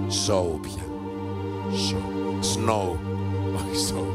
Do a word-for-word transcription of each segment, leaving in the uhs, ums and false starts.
Σόου πια. Σόου. Σνόου. Όχι σόου.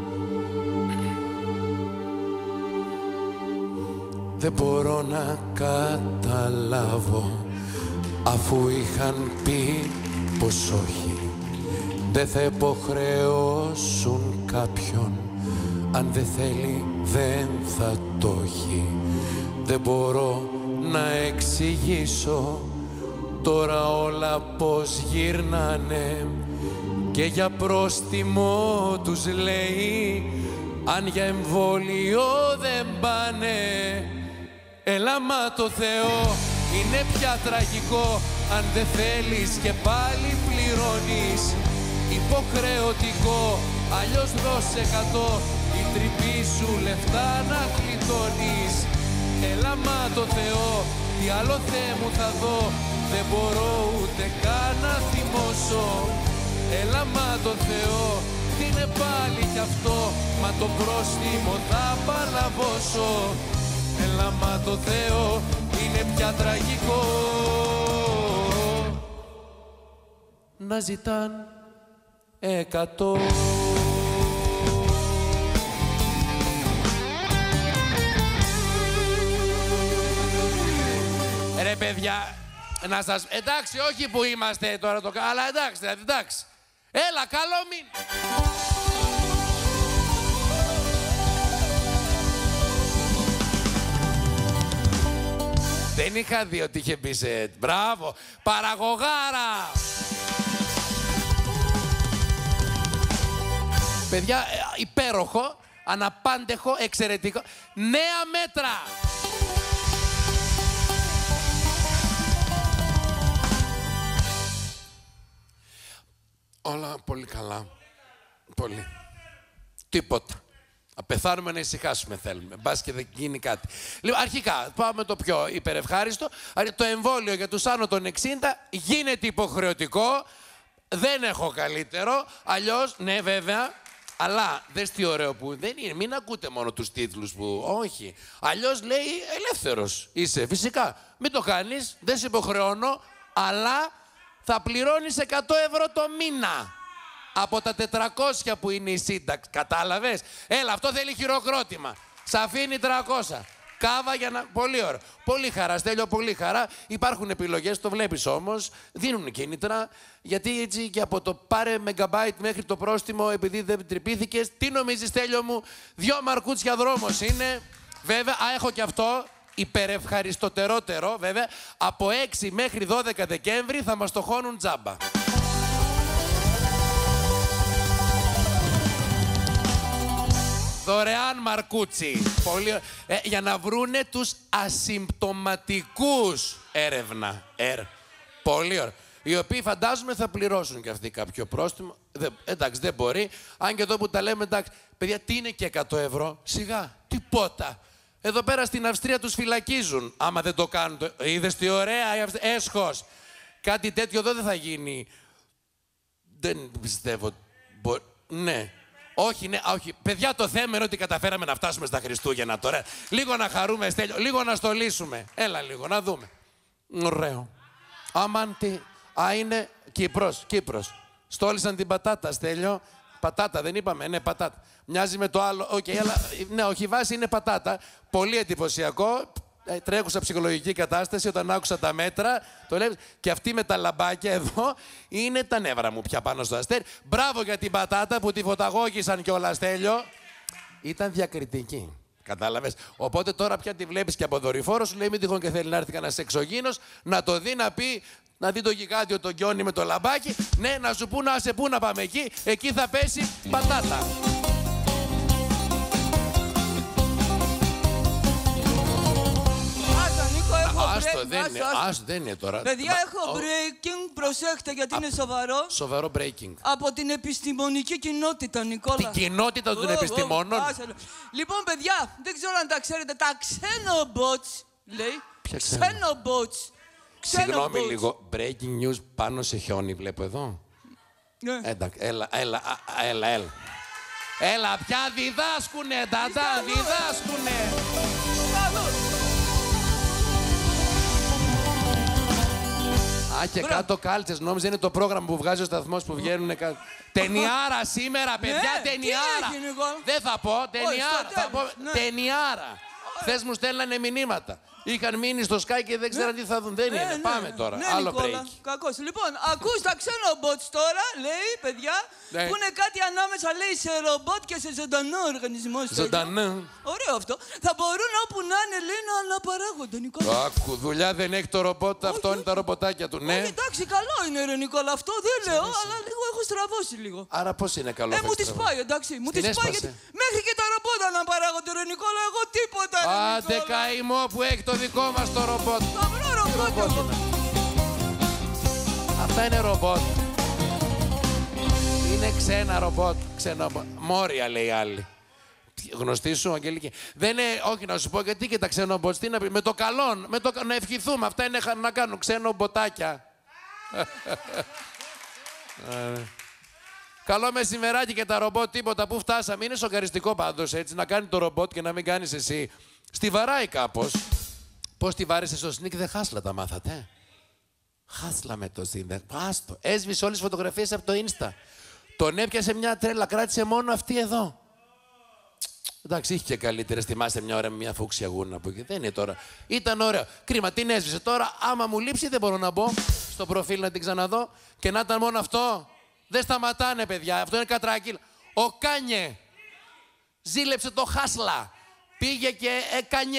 Δεν μπορώ να καταλάβω, αφού είχαν πει πως όχι. Δεν θα υποχρεώσουν κάποιον, αν δεν θέλει δεν θα το έχει. Δεν μπορώ να εξηγήσω τώρα όλα πως γύρνανε, και για πρόστιμο τους λέει, αν για εμβόλιο δεν πάνε. Έλα μα το Θεό, είναι πια τραγικό, αν δεν θέλεις και πάλι πληρώνεις. Υποχρεωτικό, αλλιώς δώσε εκατό, η τρυπή σου λεφτά να γλιτώνεις. Έλα μα το Θεό, τι άλλο Θεέ μου θα δω, δεν μπορώ ούτε καν να θυμώσω. Έλα μα το Θεό, τι είναι πάλι κι αυτό, μα το πρόστιμο θα παλαβώσω. Έλα μα το Θεό, είναι πια τραγικό να ζητάν εκατό. Ρε παιδιά, να σας... Εντάξει, όχι που είμαστε τώρα το... Αλλά εντάξει, δηλαδή, εντάξει. Έλα, καλό μήνα. Δεν είχα δει ότι είχε μπει σε... Μπράβο, παραγωγάρα. Παιδιά, υπέροχο, αναπάντεχο, εξαιρετικό. Νέα μέτρα. Όλα πολύ καλά. Πολύ. Τίποτα. Να πεθάνουμε να ησυχάσουμε θέλουμε. Μπας και δεν γίνει κάτι. Λοιπόν, αρχικά, πάμε το πιο υπερευχάριστο. Το εμβόλιο για τους άνω των εξήντα γίνεται υποχρεωτικό. Δεν έχω καλύτερο. Αλλιώς, ναι βέβαια, αλλά δες τι ωραίο που δεν είναι. Μην ακούτε μόνο τους τίτλους που... Όχι. Αλλιώς λέει ελεύθερος είσαι. Φυσικά. Μην το κάνεις. Δεν σε υποχρεώνω. Αλλά θα πληρώνεις εκατό ευρώ το μήνα. Από τα τετρακόσια που είναι η σύνταξη. Κατάλαβες. Έλα, αυτό θέλει χειροκρότημα. Σ' αφήνει τριακόσια. Κάβα για να... Πολύ ωραία. Πολύ χαρά, Στέλιο, πολύ χαρά. Υπάρχουν επιλογές, το βλέπεις όμως. Δίνουν κίνητρα. Γιατί έτσι και από το πάρε μεγαμπάιτ μέχρι το πρόστιμο, επειδή δεν τρυπήθηκες. Τι νομίζεις, Στέλιο μου, δυο μαρκούτσια δρόμος είναι. Βέβαια, α, έχω και αυτό. Υπερευχαριστοτερότερο, βέβαια. Από έξι μέχρι δώδεκα Δεκέμβρη θα μας το χώνουν τζάμπα. Δωρεάν μαρκούτσι. Πολύ... Ε, για να βρούνε τους ασυμπτωματικούς έρευνα. Ερ. Πολύ ωραία. Οι οποίοι φαντάζομαι θα πληρώσουν και αυτοί κάποιο πρόστιμο. Δε, εντάξει, δεν μπορεί. Αν και εδώ που τα λέμε, εντάξει. Παιδιά, τι είναι και εκατό ευρώ. Σιγά. Τίποτα. Εδώ πέρα στην Αυστρία τους φυλακίζουν. Άμα δεν το κάνουν. Το... Είδες τι ωραία η Αυστρία. Έσχος. Κάτι τέτοιο εδώ δεν θα γίνει. Δεν πιστεύω. Μπο... Ναι. Όχι, ναι, όχι. Παιδιά, το θέμα είναι ότι καταφέραμε να φτάσουμε στα Χριστούγεννα τώρα. Λίγο να χαρούμε, Στέλιο, λίγο να στολίσουμε. Έλα λίγο, να δούμε. Ωραίο. Αμάν τι. Α, είναι Κύπρος, Κύπρος. Στόλισαν την πατάτα, Στέλιο. Πατάτα, δεν είπαμε, ναι, πατάτα. Μοιάζει με το άλλο. Οκ, okay, αλλά ναι, όχι, η βάση είναι πατάτα. Πολύ εντυπωσιακό. Ε, τρέχουσα ψυχολογική κατάσταση όταν άκουσα τα μέτρα. Το λέω. Και αυτή με τα λαμπάκια εδώ είναι τα νεύρα μου πια πάνω στο αστέρι. Μπράβο για την πατάτα που τη φωταγώγησαν κιόλα, Στέλιο. Ήταν διακριτική. Κατάλαβες. Οπότε τώρα πια τη βλέπεις και από δορυφόρο σου λέει μην τυχόν και θέλει να έρθει κανένας εξωγήινος να το δει, να πει, να δει το γιγάντιο το γκιόνι με το λαμπάκι. Ναι, να σου πού να σε πού να πάμε εκεί. Εκεί θα πέσει πατάτα. Άστο, δεν είναι, άστο, δεν είναι τώρα. Παιδιά, Μα... έχω breaking, προσέχτε γιατί Α... είναι σοβαρό. Σοβαρό breaking. Από την επιστημονική κοινότητα, Νικόλα. Την κοινότητα των oh, επιστημόνων. Oh, λοιπόν, παιδιά, δεν ξέρω αν τα ξέρετε, τα xenobots, λέει. Ποια xenobots. Συγγνώμη λίγο, breaking news πάνω σε χιόνι βλέπω εδώ. Ναι. Εντάξει, έλα, έλα, έλα, έλα. Έλα, πια διδάσκουνε, τατά, διδάσκουνε. και κάτω κάλτσες. Νόμιζα είναι το πρόγραμμα που βγάζει ο σταθμός που βγαίνουν κάτω. Ταινιάρα σήμερα, παιδιά, Ναι, ταινιάρα. τι έγινε, Νικόλα? Δεν θα πω, ταινιάρα. στο Θα πω, τέλος, ναι. ταινιάρα. Χθες μου στέλνανε μηνύματα. Είχαν μείνει στο Sky και δεν ξέραν τι θα δουν. Δεν είναι. Πάμε τώρα. Ναι, Άλλο Νικόλα, break. κακός. Λοιπόν, ακούς τα ξένομποτς τώρα, λέει, παιδιά, Ναι. που είναι κάτι ανάμεσα, λέει, σε ρομπότ και σε ζωντανό οργανισμό. στο Ζωντανό. ίδιο. Ωραίο αυτό. Θα μπορούν όπου να είναι, λέει, να αναπαράγονται, Νικόλα. Άκου, δουλειά δεν έχει το ρομπότ, αυτό είναι τα ρομποτάκια του, ναι. Όχι, εντάξει, καλό είναι, ρε Νικόλα, αυτό δεν λέω, αλλά λίγο έχω στραβώσει λίγο. Άρα πώς είναι καλό Ε, θα μου τη εξτραβώ. πάει, εντάξει. Μου τη Την πάει έσπασε. γιατί μέχρι και τα ρομπότ αναπαράγονται, ρε Νικόλα, εγώ τίποτα. Ρε, Άντε Νικόλα. καημό που έχει το δικό μας το ρομπότ. Θα βρω ρομπότ εγώ. Αυτά είναι ρομπότ. Είναι ξένα ρομπότ. Ξένα... Μόρια λέει άλλη. Γνωστή σου, Αγγελική. Δεν είναι, όχι να σου πω γιατί και τα ξενομπότ. Τι να πει, με το καλό, με το, να ευχηθούμε. Αυτά είναι να κάνουν ξενομποτάκια. Καλό μεσημεράκι και τα ρομπότ, τίποτα. Πού φτάσαμε. Είναι σοκαριστικό πάντως έτσι να κάνει το ρομπότ και να μην κάνεις εσύ. Στη βαράει κάπως. Πώς τη βάρεσε στο sneak, δεν χάσλα τα μάθατε. Χάσλα με το σύνδε. Άστο. Έσβησε όλες τις φωτογραφίες από το Insta. Τον έπιασε μια τρέλα, κράτησε μόνο αυτή εδώ. Εντάξει, είχε και καλύτερε. Θυμάσαι μια ώρα με μια φούξια γούρνα που δεν είναι τώρα. Ήταν ωραίο. Κρίμα, την έσβησε τώρα. Άμα μου λείψει, δεν μπορώ να μπω στο προφίλ να την ξαναδώ. Και να ήταν μόνο αυτό. Δεν σταματάνε, παιδιά. Αυτό είναι κατρακύλα. Ο Κάνιε ζήλεψε το χάσλα. Πήγε και έκανε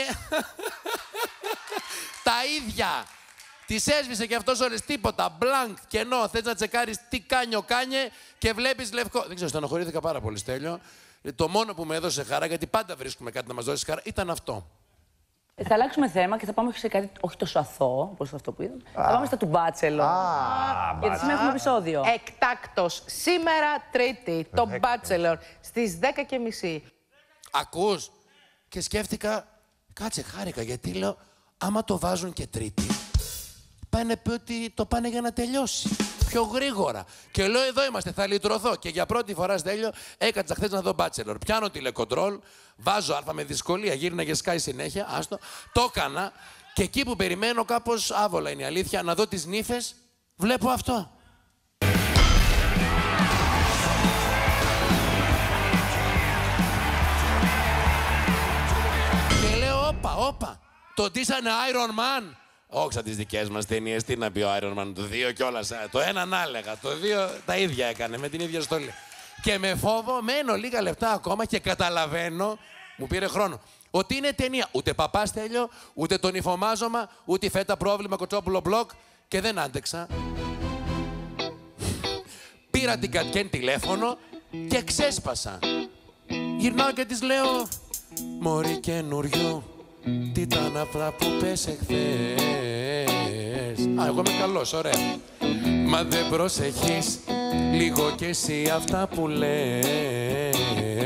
τα ίδια. Τις έσβησε και αυτός όλες τίποτα. Μπλανκ, κενό. Θες να τσεκάρεις τι κάνει ο Κάνιε και βλέπεις λευκό. Δεν ξέρω, στενοχωρήθηκα πάρα πολύ, Στέλιο. Το μόνο που με έδωσε χαρά, γιατί πάντα βρίσκουμε κάτι να μας δώσει χαρά, ήταν αυτό. Θα αλλάξουμε θέμα και θα πάμε σε κάτι όχι τόσο αθώο, όπως αυτό που είδαμε. Θα πάμε στα του Bachelor. Γιατί σήμερα έχουμε επεισόδιο. Εκτάκτος. Σήμερα Τρίτη, το Bachelor, στις δέκα και μισή. Ακούς? Και σκέφτηκα, κάτσε, χάρηκα, γιατί λέω, άμα το βάζουν και Τρίτη, πάνε πει ότι το πάνε για να τελειώσει. Πιο γρήγορα. Και λέω, εδώ είμαστε, θα λυτρωθώ. Και για πρώτη φορά, Στέλιο, έκατσα χθες να δω Bachelor. Πιάνω τηλεκοντρόλ, βάζω α με δυσκολία, γύρνα και σκάει συνέχεια, άστο. Το έκανα και εκεί που περιμένω, κάπως άβολα είναι η αλήθεια, να δω τις νύφες, βλέπω αυτό. Και λέω, όπα, όπα, το ντύσανε Iron Man. Όχι σαν τις δικές μας ταινίες, τι να πει ο Iron Man, το δύο κιόλας. Το έναν έλεγα, το δύο τα ίδια έκανε, με την ίδια στολή. Και με φόβο μένω λίγα λεπτά ακόμα και καταλαβαίνω, μου πήρε χρόνο, ότι είναι ταινία. Ούτε παπά Στέλιο, ούτε τον υφομάζωμα, ούτε φέτα πρόβλημα Κοτσόπουλο μπλοκ και δεν άντεξα. Πήρα την Κατκέν τηλέφωνο και ξέσπασα. Γυρνάω και της λέω, μωρή καινούριο, τι ήταν αυτά που πες εχθές. Α, εγώ είμαι καλός, ωραία. Μα δεν προσεχείς λίγο κι εσύ αυτά που λες.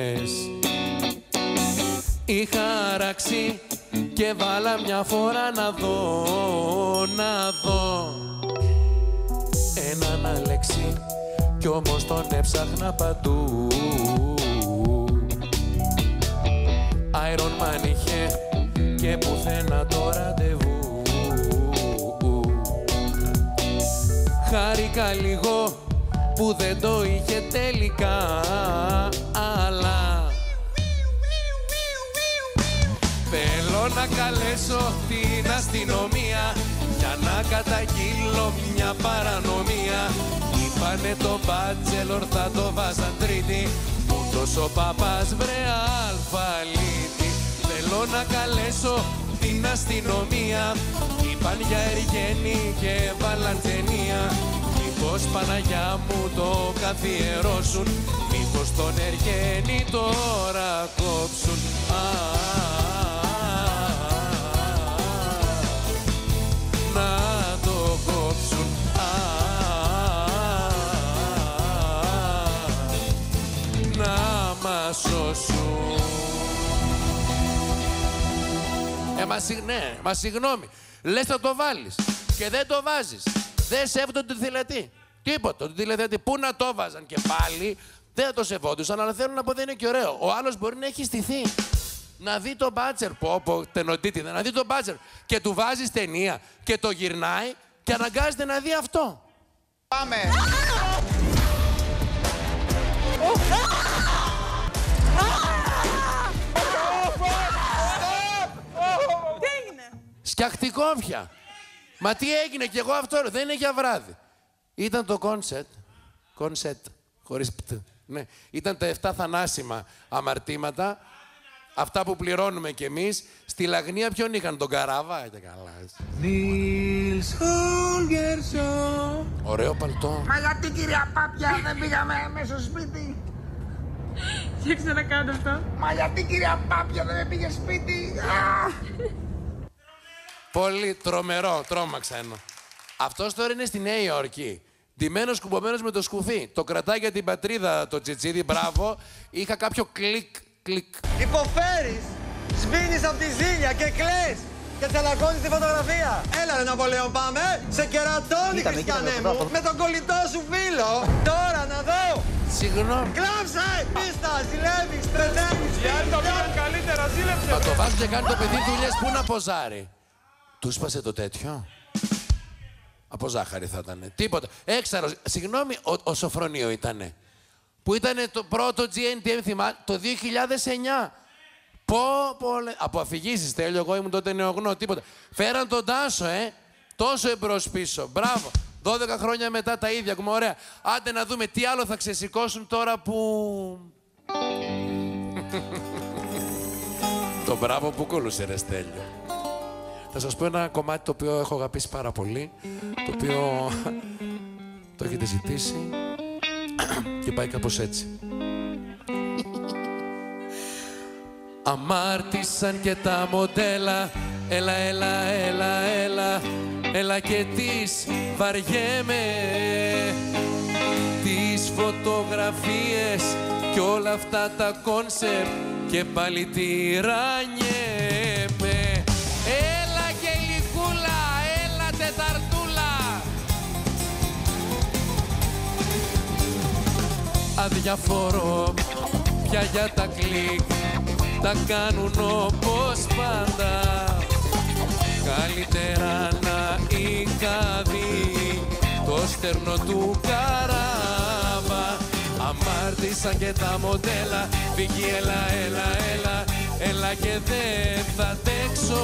Είχα αράξει και βάλα μια φορά να δω, να δω έναν Αλέξη κι όμως τον έψαχνα παντού. Iron Man είχε και πουθενά το ραντεβού. Χάρηκα λίγο που δεν το είχε τελικά, αλλά θέλω να καλέσω την αστυνομία για να καταγγείλω μια παρανομία. Είπανε το Bachelor θα το βάζαν Τρίτη, ούτως ο παπάς βρε αλφαλίτη. Θέλω να καλέσω την αστυνομία, είπαν για Εργένη και βάλαν ταινία. Μήπως Παναγιά μου το καθιερώσουν, μήπως τον Εργένη τώρα κόψουν. Α, να το κόψουν. Να μας σώσουν. Ε, μα, ναι, μα συγγνώμη. Λες θα το βάλεις και δεν το βάζεις. Δεν σέβονται τον τηλεθεατή. Τίποτα. Τον τηλεθεατή. Πού να το βάζαν και πάλι δεν θα το σεβόντουσαν, αλλά θέλω να πω δεν είναι και ωραίο. Ο άλλος μπορεί να έχει στηθεί. Να δει το Bachelor. Πω, πω, τενοντίτιδα. Να δει το Bachelor. Και του βάζεις ταινία και το γυρνάει και αναγκάζεται να δει αυτό. Πάμε. Τι έγινε? Σκιαχτικόφια. Μα τι έγινε κι εγώ αυτό, δεν είναι για βράδυ. Ήταν το κόνσετ. Κόνσετ. Χωρίς πτ. Ναι. Ήταν τα εφτά θανάσιμα αμαρτήματα. Αυτά που πληρώνουμε κι εμείς. Στη Λαγνία ποιον είχαν, τον Καράβα. Ήταν καλά. Νίλς Χόλγερσον. Ωραίο παλτό. Μα γιατί κυρία Πάπια δεν πήγαμε μέσα στο σπίτι. Τι ξανακάνω αυτό. Μα γιατί κυρία Πάπια δεν με πήγε σπίτι. Πολύ τρομερό, τρόμαξα εννοώ. Αυτός τώρα είναι στη Νέα Υόρκη. Ντυμένος, κουμπωμένος με το σκουφί. Το κρατάει για την πατρίδα το τσιτσίδι, μπράβο. Είχα κάποιο κλικ, κλικ. Υποφέρεις, σβήνεις από τη ζήλια και κλαις και τσαλακώνεις τη φωτογραφία. Έλα ρε Ναπολέον, πάμε. Σε κερατώνει, Χριστιανέ μου, με τον κολλητό σου φίλο. Τώρα να δω. Συγγνώμη. Κλάψε! Πίστα, ζηλεύεις, τρελαίνεις. Οι άλλοι το κάνουν καλύτερα, ζήλεψε. Θα το βάζω και κάνει το παιδί δουλειές, πού να ποζάρει. Του σπάσε το τέτοιο. Από ζάχαρη θα ήτανε. Τίποτα. Έξαρος. Συγγνώμη, ο, ο Σοφρονίο ήτανε. Που ήτανε το πρώτο τζι εν τι εμ, θυμά, το δύο χιλιάδες εννιά. Πω, πω, λέ. Από αφηγήσεις, τέλειο, εγώ ήμουν τότε νεογνώ, τίποτα. Φέραν τον Τάσο, ε. Τόσο εμπρός πίσω. Μπράβο. δώδεκα χρόνια μετά τα ίδια. Ακούμε, ωραία. Άντε να δούμε τι άλλο θα ξεσηκώσουν τώρα που... Το μπράβο που κούλουσε, ρε Στέλιο. Θα σας πω ένα κομμάτι το οποίο έχω αγαπήσει πάρα πολύ, το οποίο το έχετε ζητήσει και πάει κάπως έτσι. Αμάρτησαν και τα μοντέλα, έλα, έλα, έλα, έλα, έλα και τις βαριέμαι, τις φωτογραφίες και όλα αυτά τα κόνσεπτ και πάλι τυραννιέμαι. Έλα και λυκούλα, έλα τεταρτούλα. Αδιαφορώ πια για τα κλικ, τα κάνουν όπως πάντα. Καλύτερα να είχα δει το στερνό του Καράβα. Αμάρτησαν και τα μοντέλα, φύγει, έλα, έλα, έλα, έλα και δεν θα αντέξω.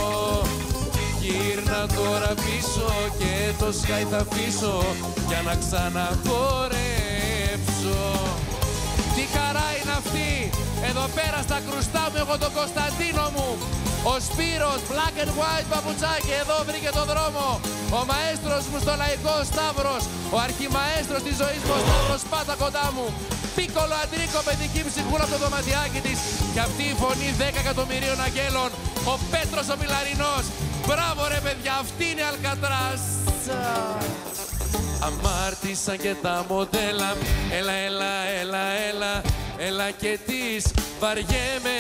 Γύρνα τώρα πίσω και το σκάι θα αφήσω για να ξαναχορέψω. Τι χαρά είναι αυτή, εδώ πέρα στα κρουστά μου έχω τον Κωνσταντίνο μου. Ο Σπύρος, black and white παπουτσάκι, εδώ βρήκε τον δρόμο. Ο μαέστρος μου στο λαϊκό Σταύρος, ο αρχιμαέστρος της ζωής μου, ο Σταύρος πάντα κοντά μου. Πίκολο Αντρίκο, παιδική ψυχούλα από το δωματιάκι της. Και αυτή η φωνή δέκα εκατομμυρίων αγγέλων, ο Πέτρος ο Μιλαρινός. Μπράβο ρε παιδιά, αυτή είναι Αλκατράς. Αμάρτησαν και τα μοντέλα, έλα, έλα, έλα, έλα, έλα και τις βαριέμαι.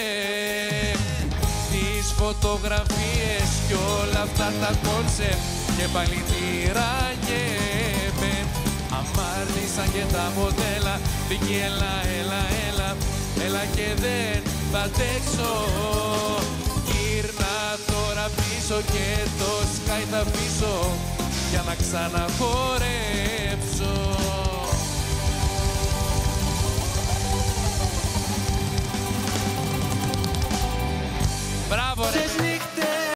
Τις φωτογραφίες κι όλα αυτά τα κόνσεπτ και πάλι τυραννιέμαι. Αμάρτησαν και τα μοντέλα, φύγει, έλα, έλα, έλα, έλα και δεν θα αντέξω. Γύρνα τώρα πίσω και το σκάι θα αφήσω για να ξαναχορέψω. Μπράβο ρε!